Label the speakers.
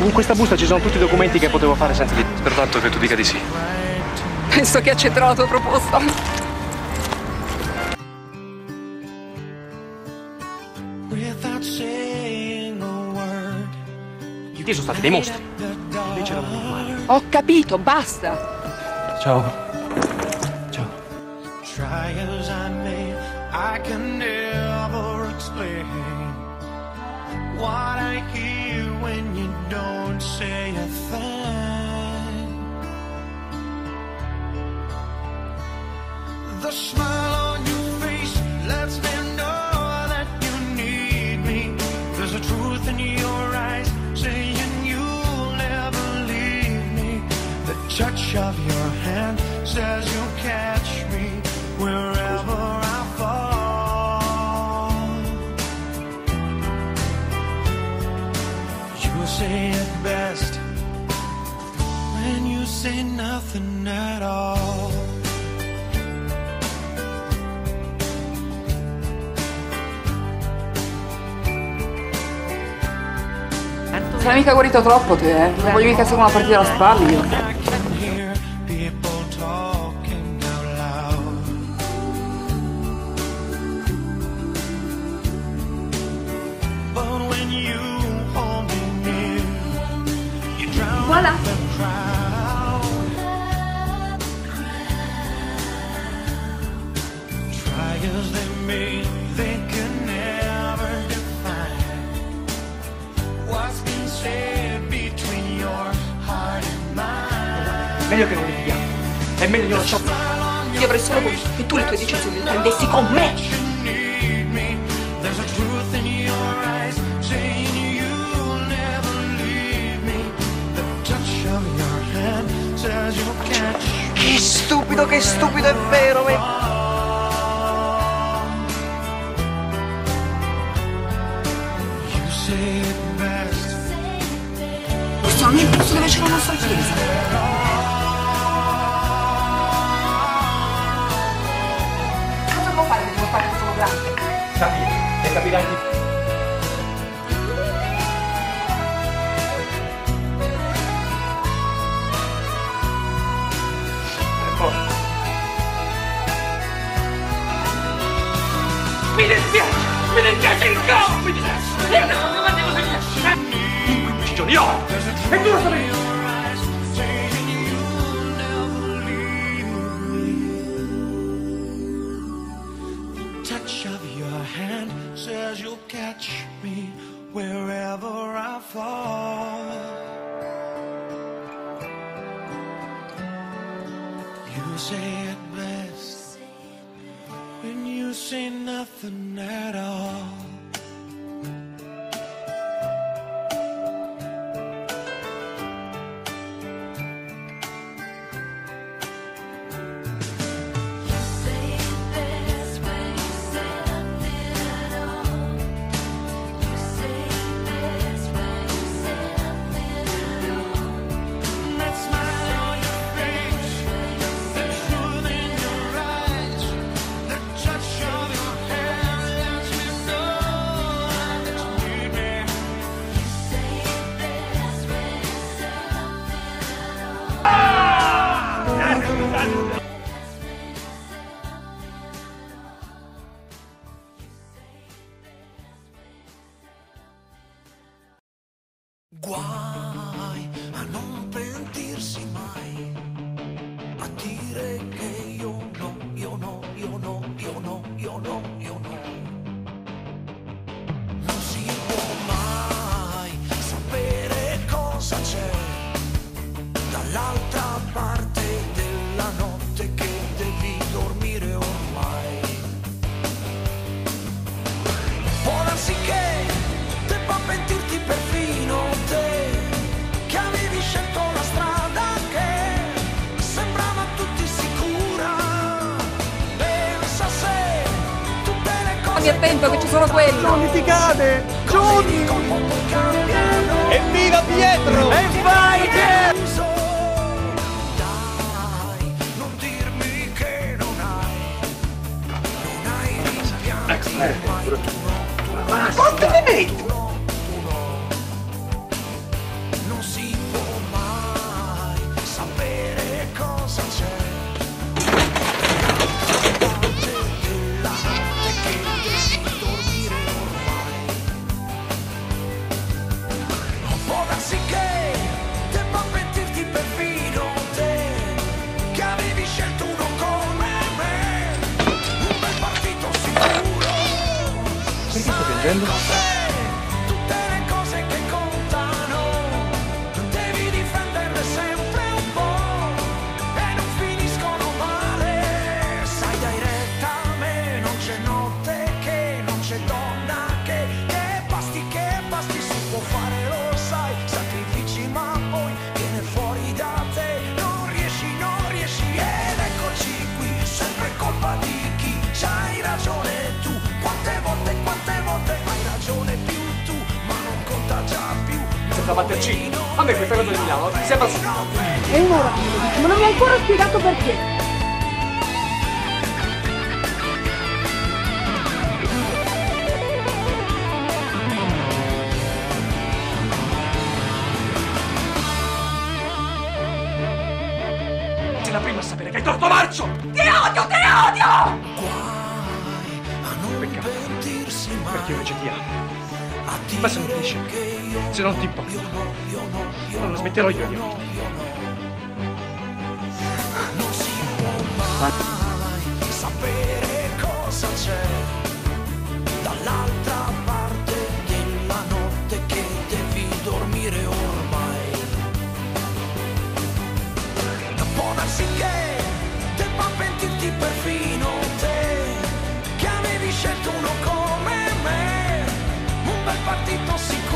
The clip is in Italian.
Speaker 1: In questa busta ci sono tutti i documenti che potevo fare senza di te.
Speaker 2: Spero tanto che tu dica di sì.
Speaker 3: Penso che accetterò la tua proposta.
Speaker 1: Gli sono stati dei mostri. Invece erano normali.
Speaker 3: Ho capito, basta.
Speaker 1: Ciao. Ciao.
Speaker 4: Try as I may, I can never explain what I hear when you don't say a thing. The smile on your face lets me know that you need me. There's a truth in your eyes saying you'll never leave me. The touch of your hand says you'll catch me wherever I fall. You say it best when you say nothing at all.
Speaker 3: Sei mica guarito troppo te, eh? Non voglio mica essere una partita alla spalla io.
Speaker 4: I can hear people talking out loud. But when you hold me near, you drown
Speaker 3: Voilà.
Speaker 4: the crowd. Try as they may, they can never define what's been said between your heart and mine.
Speaker 1: Meglio che non litighiamo. È meglio io non so.
Speaker 3: Io avrei solo voluto che tu le tue decisioni le prendessi con me.
Speaker 4: You need me. There's a truth in your eyes saying you'll never leave me. The touch of your hand says you'll catch me.
Speaker 1: Che stupido, è vero.
Speaker 4: You say it best.
Speaker 3: Questo non è il posto dove c'è la nostra chiesa. Cosa devo fare? Devo fare questo grande.
Speaker 1: Capire. E capirai di più. Mi dispiace il compito! In 15 giorni ora! E tu lo sapevi!
Speaker 4: Touch of your hand says you'll catch me wherever I fall. You say it best when you say nothing at all. That smile on your face, the truth in your eyes, the touch of your hand lets me know that you need me. Guai a non pentirsi mai, a dire che io no, io no, io no, io no, io no, io no. Non si può mai sapere cosa c'è dall'altra parte della notte che devi dormire ormai. Può darsi che debba pentirti perfino te, che avevi scelto la strada che sembrava a tutti sicura. Pensa se tutte le cose
Speaker 3: Stammi attento che ci sono quello.
Speaker 1: Non litigate! Giudi!
Speaker 4: cambiano.
Speaker 1: Evviva Pietro! E vai Pietro!
Speaker 4: Dai, non dirmi che non hai rimpianti, ma tu no,
Speaker 1: Ma quanto ne metti?
Speaker 4: non
Speaker 1: leggendo?
Speaker 4: Tutte le cose che contano, devi difenderle sempre un po' e non finiscono male. Sai, dai retta a me, non c'è notte che, non c'è donna che basti si può fare, lo sai. Sacrifici ma poi viene fuori da te, non riesci ed eccoci qui, sempre colpa di chi. C'hai ragione tu, quante volte hai ragione più tu, ma non conta già più.
Speaker 1: Senza batterci. A me questa cosa di Milano mi sembra assurda.
Speaker 2: E ora, ma non mi hai ancora spiegato perché.
Speaker 1: Sei la prima a sapere che hai torto marcio!
Speaker 3: Ti odio, ti odio!
Speaker 1: Peccato. Perché io invece ti amo. Ma se non ti dice, se non ti importa, non smetterò io di amarti.
Speaker 4: Non si può mai sapere cosa c'è dall'altra parte della notte, che devi dormire ormai. Può darsi che debba pentirti perfino te, che avevi scelto uno come me, un bel partito sicuro.